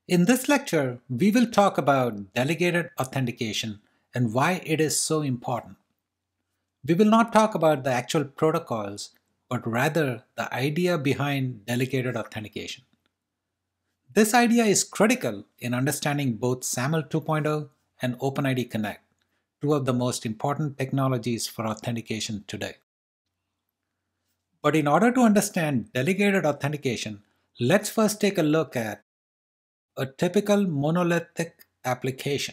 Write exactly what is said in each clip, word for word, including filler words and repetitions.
In this lecture, we will talk about delegated authentication and why it is so important. We will not talk about the actual protocols, but rather the idea behind delegated authentication. This idea is critical in understanding both SAML two point oh and OpenID Connect, two of the most important technologies for authentication today. But in order to understand delegated authentication, let's first take a look at a typical monolithic application.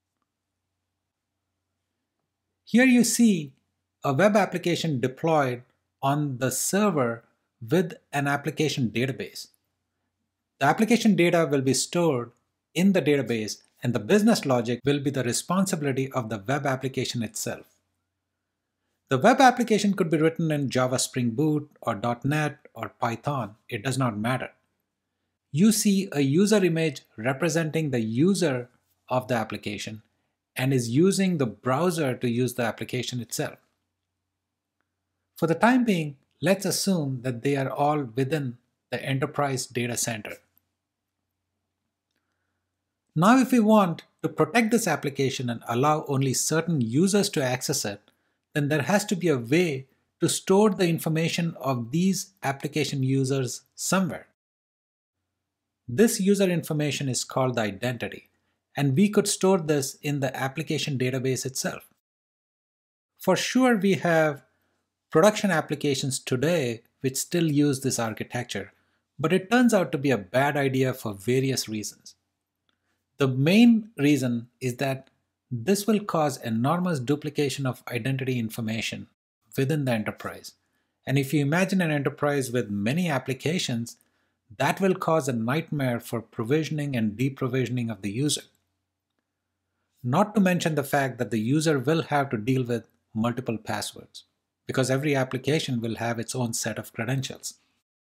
Here you see a web application deployed on the server with an application database. The application data will be stored in the database, and the business logic will be the responsibility of the web application itself. The web application could be written in Java Spring Boot or dot net or Python, it does not matter. You see a user image representing the user of the application and is using the browser to use the application itself. For the time being, let's assume that they are all within the enterprise data center. Now, if we want to protect this application and allow only certain users to access it, then there has to be a way to store the information of these application users somewhere. This user information is called the identity, and we could store this in the application database itself. For sure, we have production applications today which still use this architecture, but it turns out to be a bad idea for various reasons. The main reason is that this will cause enormous duplication of identity information within the enterprise. And if you imagine an enterprise with many applications, that will cause a nightmare for provisioning and deprovisioning of the user. Not to mention the fact that the user will have to deal with multiple passwords, because every application will have its own set of credentials.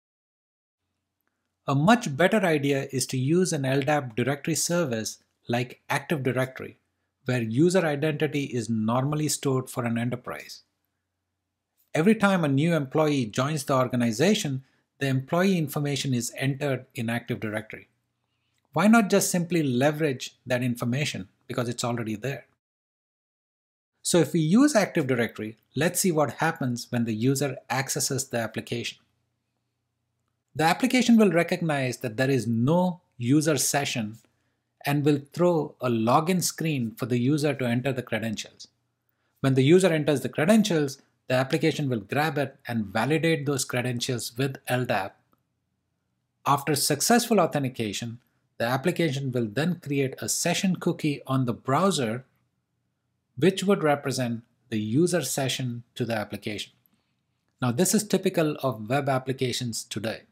A much better idea is to use an L D A P directory service like Active Directory, where user identity is normally stored for an enterprise. Every time a new employee joins the organization, the employee information is entered in Active Directory. Why not just simply leverage that information because it's already there? So if we use Active Directory, let's see what happens when the user accesses the application. The application will recognize that there is no user session and will throw a login screen for the user to enter the credentials. When the user enters the credentials, the application will grab it and validate those credentials with L D A P. After successful authentication, the application will then create a session cookie on the browser, which would represent the user session to the application. Now, this is typical of web applications today.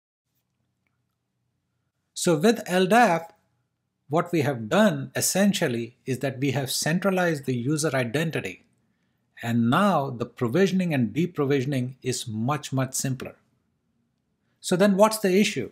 So with L D A P, what we have done essentially is that we have centralized the user identity, and now the provisioning and deprovisioning is much, much simpler. So then what's the issue?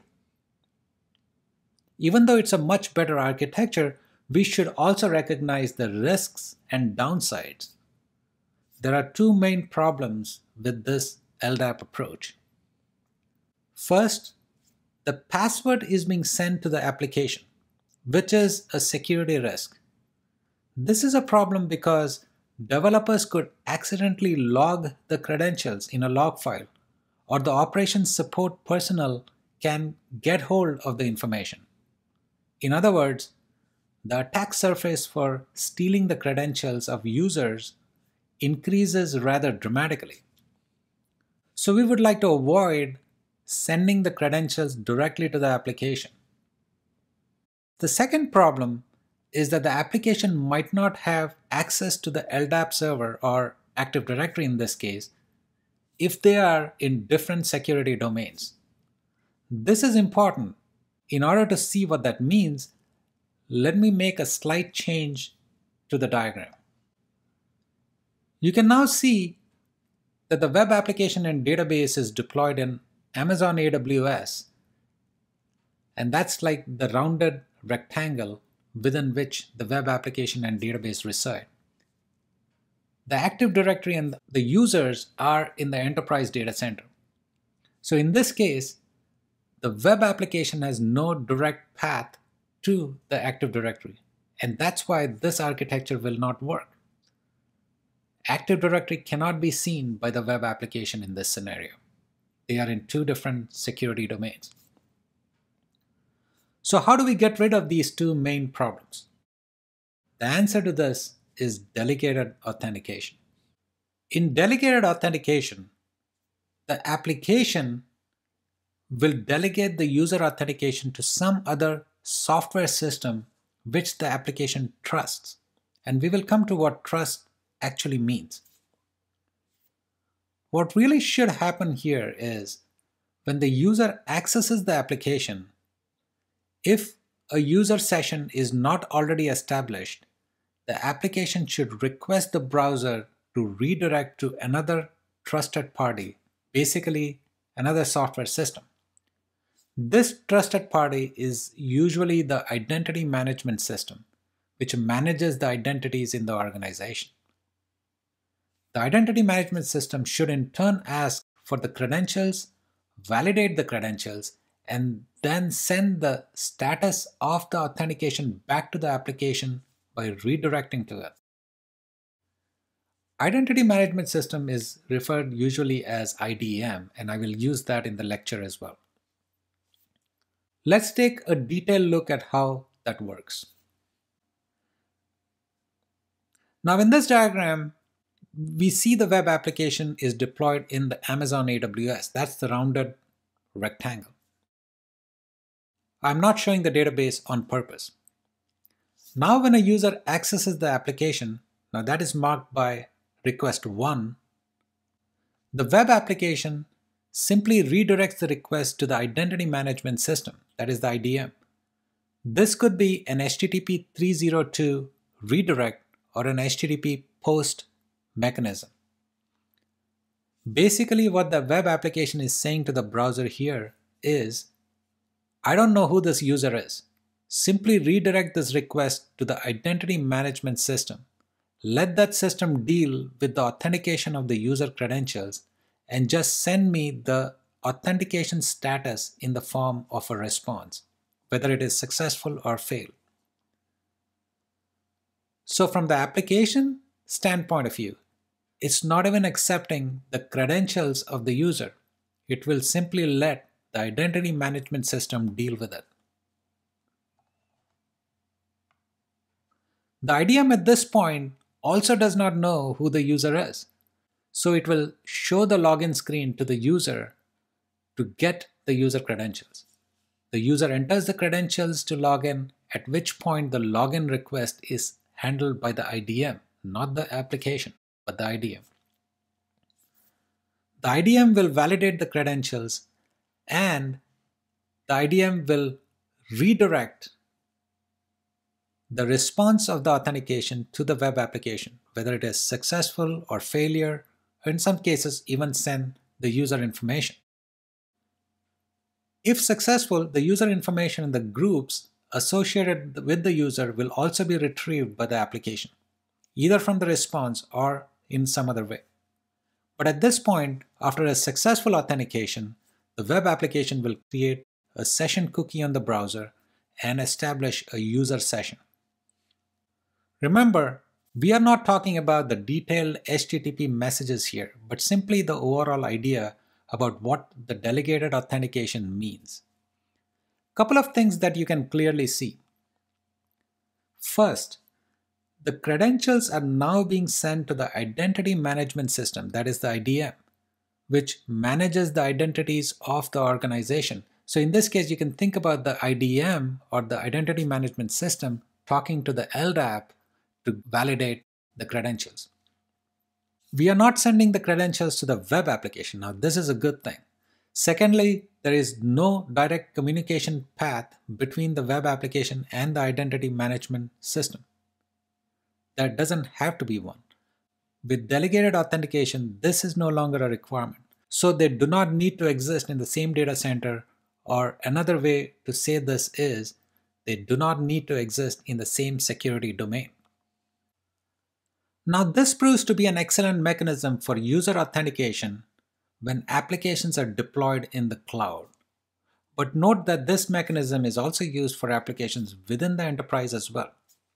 Even though it's a much better architecture, we should also recognize the risks and downsides. There are two main problems with this L D A P approach. First, the password is being sent to the application, which is a security risk. This is a problem because developers could accidentally log the credentials in a log file, or the operations support personnel can get hold of the information. In other words, the attack surface for stealing the credentials of users increases rather dramatically. So we would like to avoid sending the credentials directly to the application. The second problem is that the application might not have access to the L D A P server or Active Directory in this case if they are in different security domains. This is important. In order to see what that means, let me make a slight change to the diagram. You can now see that the web application and database is deployed in Amazon A W S, and that's like the rounded rectangle within which the web application and database reside. The Active Directory and the users are in the enterprise data center. So in this case, the web application has no direct path to the Active Directory. And that's why this architecture will not work. Active Directory cannot be seen by the web application in this scenario. They are in two different security domains. So how do we get rid of these two main problems? The answer to this is delegated authentication. In delegated authentication, the application will delegate the user authentication to some other software system which the application trusts. And we will come to what trust actually means. What really should happen here is when the user accesses the application, if a user session is not already established, the application should request the browser to redirect to another trusted party, basically another software system. This trusted party is usually the identity management system, which manages the identities in the organization. The identity management system should in turn ask for the credentials, validate the credentials, and then send the status of the authentication back to the application by redirecting to it. Identity management system is referred usually as I D M, and I will use that in the lecture as well. Let's take a detailed look at how that works. Now in this diagram, we see the web application is deployed in the Amazon A W S. That's the rounded rectangle. I'm not showing the database on purpose. Now when a user accesses the application, now that is marked by request one, the web application simply redirects the request to the identity management system, that is the I D M. This could be an H T T P three oh two redirect or an H T T P post mechanism. Basically what the web application is saying to the browser here is, I don't know who this user is. Simply redirect this request to the identity management system. Let that system deal with the authentication of the user credentials and just send me the authentication status in the form of a response, whether it is successful or failed. So from the application standpoint of view, it's not even accepting the credentials of the user. It will simply let the identity management system deal with it. The I D M at this point also does not know who the user is. So it will show the login screen to the user to get the user credentials. The user enters the credentials to log in, at which point the login request is handled by the I D M, not the application, but the I D M. The I D M will validate the credentials and the I D M will redirect the response of the authentication to the web application, whether it is successful or failure, or in some cases even send the user information. If successful, the user information in the groups associated with the user will also be retrieved by the application, either from the response or in some other way. But at this point, after a successful authentication, the web application will create a session cookie on the browser and establish a user session. Remember, we are not talking about the detailed H T T P messages here, but simply the overall idea about what the delegated authentication means. Couple of things that you can clearly see. First, the credentials are now being sent to the identity management system, that is the I D M, which manages the identities of the organization. So in this case, you can think about the I D M or the identity management system talking to the L D A P to validate the credentials. We are not sending the credentials to the web application. Now, this is a good thing. Secondly, there is no direct communication path between the web application and the identity management system. There doesn't have to be one. With delegated authentication, this is no longer a requirement. So they do not need to exist in the same data center, or another way to say this is they do not need to exist in the same security domain. Now, this proves to be an excellent mechanism for user authentication when applications are deployed in the cloud. But note that this mechanism is also used for applications within the enterprise as well.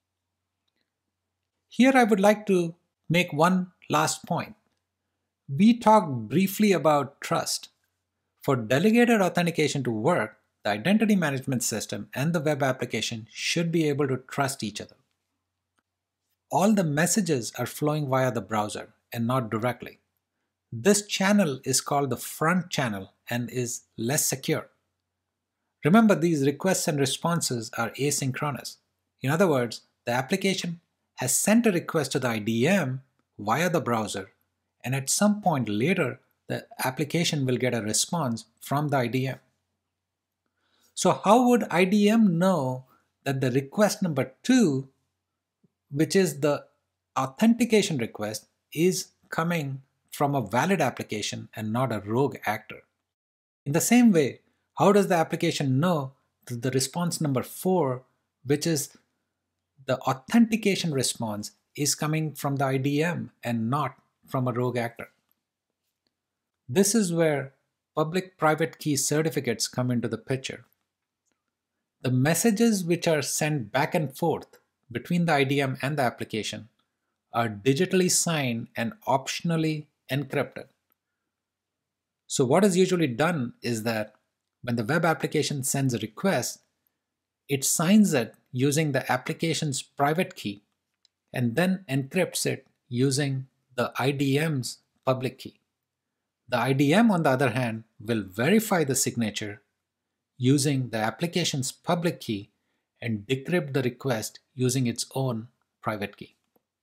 Here I would like to make one last point. We talked briefly about trust. For delegated authentication to work, the identity management system and the web application should be able to trust each other. All the messages are flowing via the browser and not directly. This channel is called the front channel and is less secure. Remember, these requests and responses are asynchronous. In other words, the application has sent a request to the I D M via the browser, and at some point later, the application will get a response from the I D M. So how would I D M know that the request number two, which is the authentication request, is coming from a valid application and not a rogue actor? In the same way, how does the application know that the response number four, which is the authentication response, is coming from the I D M and not from a rogue actor? This is where public-private key certificates come into the picture. The messages which are sent back and forth between the I D M and the application are digitally signed and optionally encrypted. So what is usually done is that when the web application sends a request, it signs it using the application's private key and then encrypts it using the I D M's public key. The I D M, on the other hand, will verify the signature using the application's public key and decrypt the request using its own private key.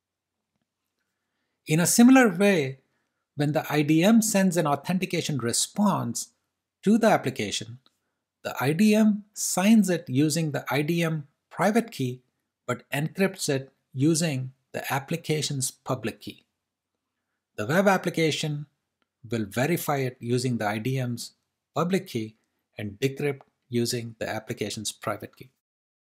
In a similar way, when the I D M sends an authentication response to the application, the I D M signs it using the I D M private key but encrypts it using the application's public key. The web application will verify it using the I D M's public key and decrypt using the application's private key.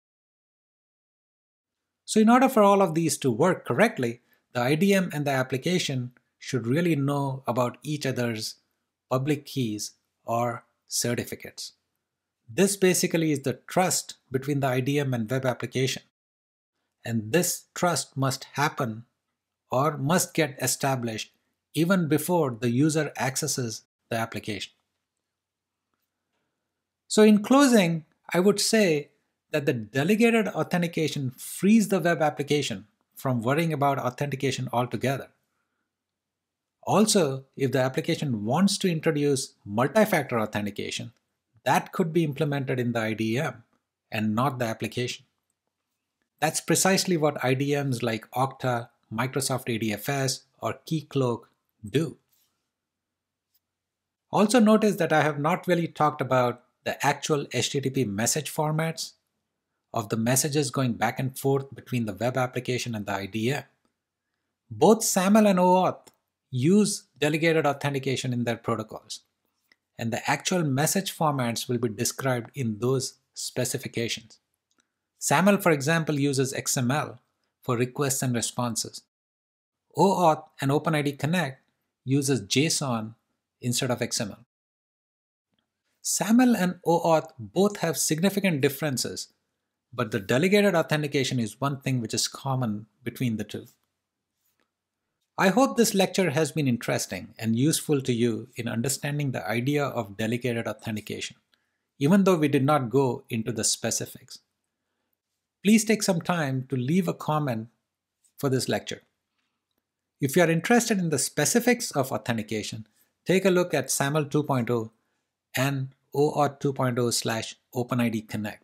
So in order for all of these to work correctly, the I D M and the application should really know about each other's public keys or certificates. This basically is the trust between the I D M and web application. And this trust must happen or must get established even before the user accesses the application. So in closing, I would say that the delegated authentication frees the web application from worrying about authentication altogether. Also, if the application wants to introduce multi-factor authentication, that could be implemented in the I D M and not the application. That's precisely what I D Ms like Okta, Microsoft A D F S, or Keycloak do. Also notice that I have not really talked about the actual H T T P message formats of the messages going back and forth between the web application and the I D M. Both SAML and OAuth use delegated authentication in their protocols, and the actual message formats will be described in those specifications. SAML, for example, uses X M L for requests and responses. OAuth and OpenID Connect uses JSON instead of X M L. SAML and OAuth both have significant differences, but the delegated authentication is one thing which is common between the two. I hope this lecture has been interesting and useful to you in understanding the idea of delegated authentication, even though we did not go into the specifics. Please take some time to leave a comment for this lecture. If you are interested in the specifics of authentication, take a look at SAML two point oh and OAuth two point oh slash OpenID Connect.